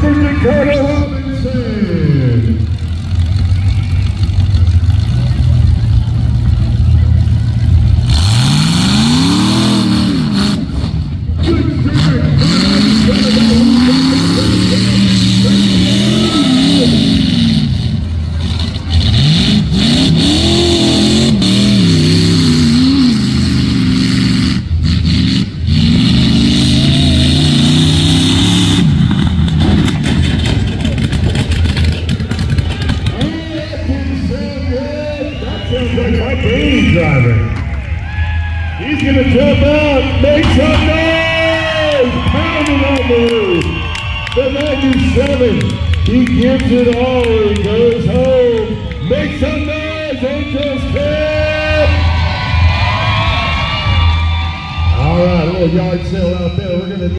for Dakota Robinson. Driver. He's going to jump out, make some noise, pounding on the roof. The 97, he gives it all, he goes home. Make some noise, Angels Camp! All right, a little yard sale out there. We're going to